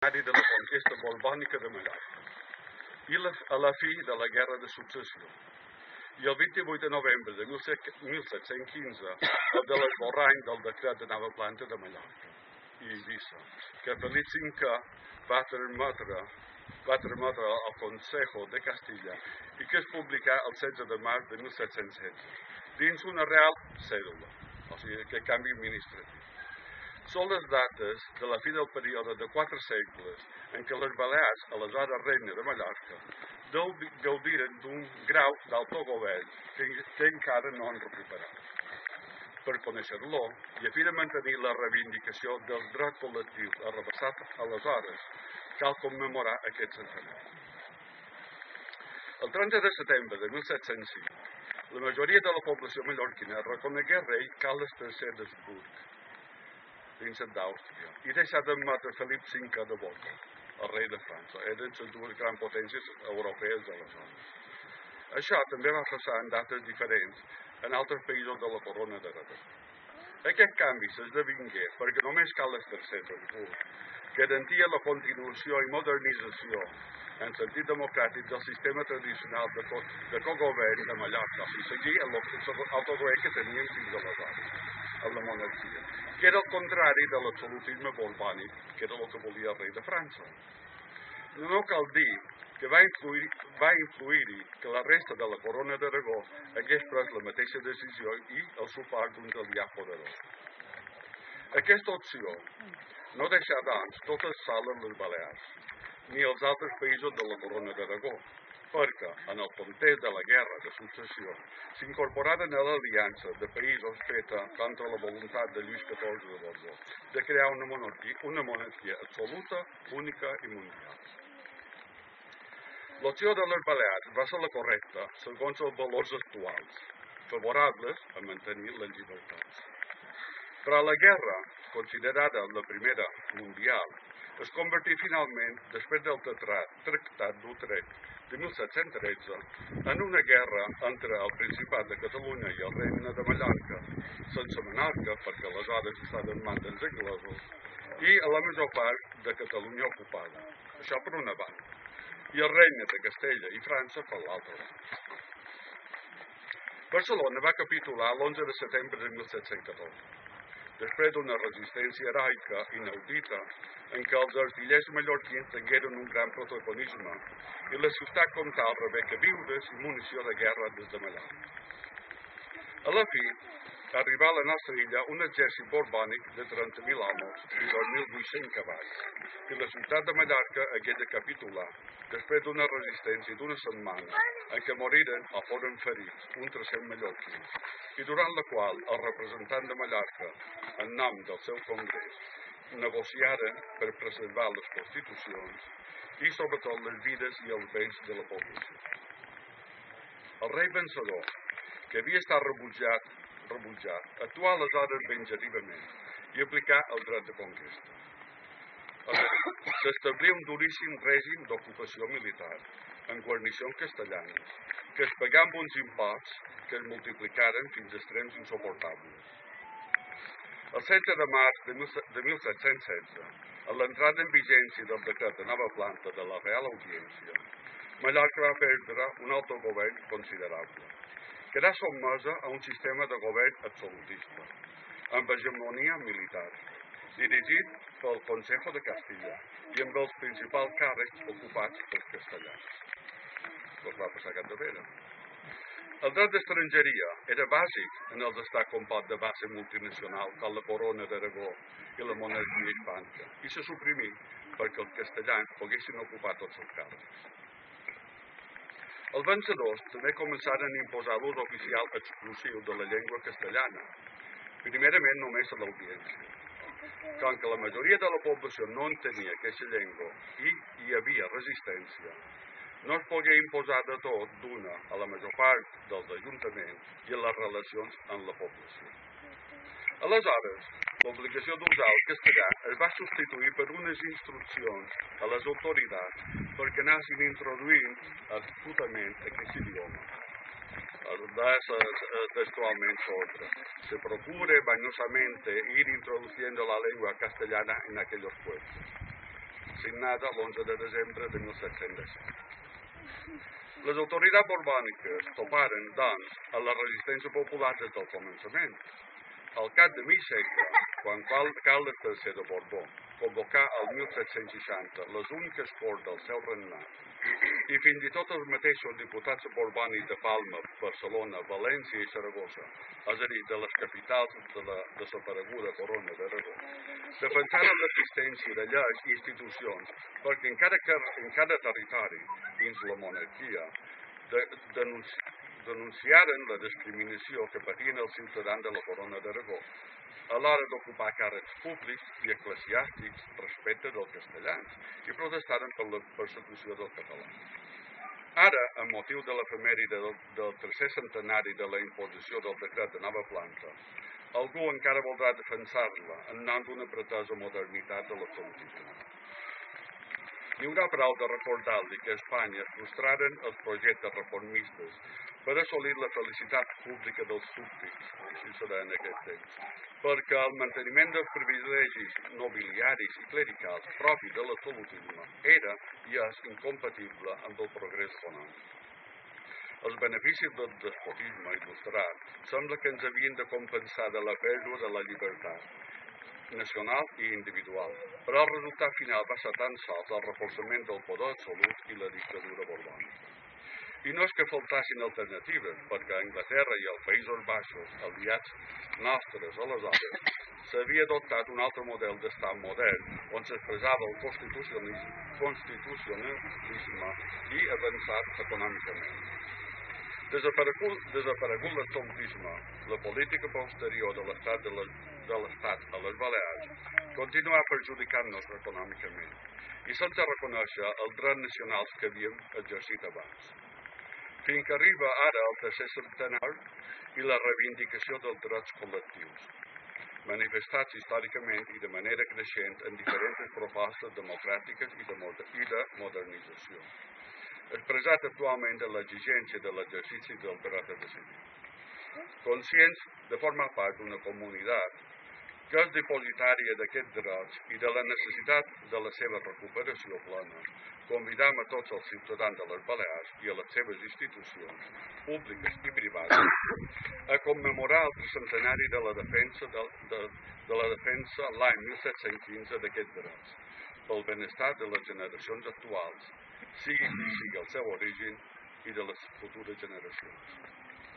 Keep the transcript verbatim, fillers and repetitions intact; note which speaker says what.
Speaker 1: della conquista borbonica de Mallorca i la, a la fi de la Guerra de Successió. I el vint-i-vuit de novembre de mil set-cents quinze, el de l'esborrany del decret de nova planta de Mallorca i Eivissa, que Felip cinquè va trametre, va trametre al Consejo de Castilla i que es publicà el setze de març de mil set-cents setze, dins una real cèdula, o sigui, que canvi administratiu. Són les dates de la fi del període de quatre segles en què les Balears, aleshores regne de Mallorca, gaudiren d'un grau d'autogovern que, que encara no han recuperat. Per conèixer-lo i a fi de mantenir la reivindicació dels drets col·lectius arrabassats aleshores, cal commemorar aquest centenari. El trenta de setembre de mil set-cents cinc, la majoria de la població mallorquina reconegué rei Carles tercer d'Habsburg, príncep d'Àustria, i deixà d'admetre Felip cinquè de Borbó, el rei de França. Eren les dues grans potències europees d'aleshores. Això també va passar en dates diferents en altres països de la corona d'Aragó. Aquest canvi s'esdevingué perquè només Carles tercer d'Habsburg garantia la continuació i modernització en sentit democràtic del sistema tradicional de, co de cogovern de Mallorca, i seguir l'autogovern que teníem fins aleshores, amb la monarquia, que era el contrari de l'absolutisme borbònic, que era el que volia el rei de França. No cal dir que va influir, va influir-hi que la resta de la corona d'Aragó hagués pres la mateixa decisió i el suport d'uns aliats poderosos. Aquesta opció no deixà, doncs, totes soles les Balears, ni els altres països de la corona d'Aragó, perquè, en el context de la Guerra de Successió, s'incorporaren a l'aliança de països feta contra la voluntat de Lluís catorze de Borbó de crear una monarquia, una monarquia absoluta, única i mundial. L'opció de les Balears va ser la correcta segons els valors actuals, favorables a mantenir les llibertats. Però la guerra, considerada la primera mundial, es convertí finalment, després del Tractat d'Utrecht de mil set-cents tretze, en una guerra entre el Principat de Catalunya i el Regne de Mallorca, sense monarca, perquè aleshores estaven en mans dels anglesos, i a la major part de Catalunya ocupada. Això per una banda. I el Regne de Castella i França per l'altra banda. Barcelona va capitular l'onze de setembre de mil set-cents catorze. Després d'una resistència heroica inaudita en què els artillers mallorquins tingueren un gran protagonisme i la ciutat comtal rebé queviures i munició de guerra des de Mallorca. A la fi, arribà a la nostra illa un exèrcit borbònic de trenta mil homes i dos mil vuit-cents cavalls, i la ciutat de Mallorca hagué de capitular després d'una resistència d'una setmana en què moriren o foren ferits uns tres-cents mallorquins, i durant la qual el representant de Mallorca, en nom del seu congrés, negociaren per preservar les constitucions i sobretot les vides i els béns de la població. El rei vencedor, que havia estat rebutjat, rebutjat actuà aleshores venjativament i aplicà el dret de conquesta. S'establí un duríssim règim d'ocupació militar en guarnicions castellanes, que es pagà amb uns imposts que es multiplicaren fins a extrems insuportables. El setze de març de mil set-cents setze, a l'entrada en vigència del decret de nova planta de la Real Audiència, Mallorca va perdre un autogovern considerable, que era sotmesa a un sistema de govern absolutista, amb hegemonia militar, dirigit pel Consejo de Castilla i amb els principals càrrecs ocupats pels castellans. Doncs va passar capdavera. El dret d'estrangeria era bàsic en els estats composts de base multinacional com la Corona d'Aragó i la monarquia hispànica, i se suprimí perquè els castellans poguessin ocupar tots els càrrecs. Els vencedors també començaren a imposar l'ús oficial exclusiu de la llengua castellana, primerament només a l'audiència. Com que la majoria de la població no entenia aquesta llengua i hi havia resistència, no es pogué imposar de tot d'una a la major part dels ajuntaments i en les relacions amb la població. Aleshores, l'obligació d'usar el castellà es va substituir per unes instruccions a les autoritats perquè anessin introduint astutament aquest idioma. Textualmente otra. Se procure bañosamente ir introduciendo la lengua castellana en aquellos pueblos. signada l'onze de desembre de mil set-cents disset. Les autoritats borbòniques toparen, doncs, a la resistència popular des del començament. Al cap de mig segle, quan Carles tercer de Borbó convocà el mil set-cents seixanta les úniques corts del seu regnat, i fins i tot els mateixos diputats borbònics de Palma, Barcelona, València i Saragossa, és a dir, de les capitals de la desapareguda Corona d'Aragó, defensaren l'existència de lleis i institucions perquè en cada, en cada territori, dins la monarquia, de, denunci, denunciaren la discriminació que patien els ciutadans de la Corona d'Aragó a l'hora d'ocupar càrrecs públics i eclesiàstics respecte dels castellans i protestaren per la persecució del català. Ara, amb motiu de l'efemèride del, del tercer centenari de la imposició del decret de nova planta, algú encara voldrà defensar-la en nom d'una pretesa modernitat de l'absolutisme. N'hi haurà prou de recordar-li que a Espanya es frustraren els projectes reformistes per assolir la felicitat pública dels súbdits, així serà en aquest temps, perquè el manteniment dels privilegis nobiliaris i clericals propis de l'absolutisme era i és incompatible amb el progrés econòmic. Els beneficis del despotisme il·lustrat sembla que ens havien de compensar de la pèrdua de la llibertat nacional i individual, però el resultat final va ser tan sols el reforçament del poder absolut i la dictadura borbònica. I no és que faltassin alternatives, perquè a Anglaterra i als Països Baixos, aliats nostres aleshores, s'havia adoptat un altre model d'estat modern on s'expressava el constitucionalisme, constitucionalisme i avançat econòmicament. Desaparegut, desaparegut l'absolutisme, la política posterior de l'estat de, de l'estat a les Balears continua perjudicant-nos econòmicament i sense reconèixer els drets nacionals que havíem exercit abans. Fins que arriba ara el tercer centenari i la reivindicació dels drets col·lectius, manifestats històricament i de manera creixent en diferents propostes democràtiques i de, i de modernització, expressat actualment en l'exigència de l'exercici del dret a decidir. Conscients de formar part d'una comunitat que és depositària d'aquests drets i de la necessitat de la seva recuperació plena, convidam a tots els ciutadans de les Balears i a les seves institucions, públiques i privades, a commemorar el tricentenari de la defensa de, de, de la defensa l'any mil set-cents quinze d'aquests drets, pel benestar de les generacions actuals, sigui qui sigui el seu origen i de les futures generacions.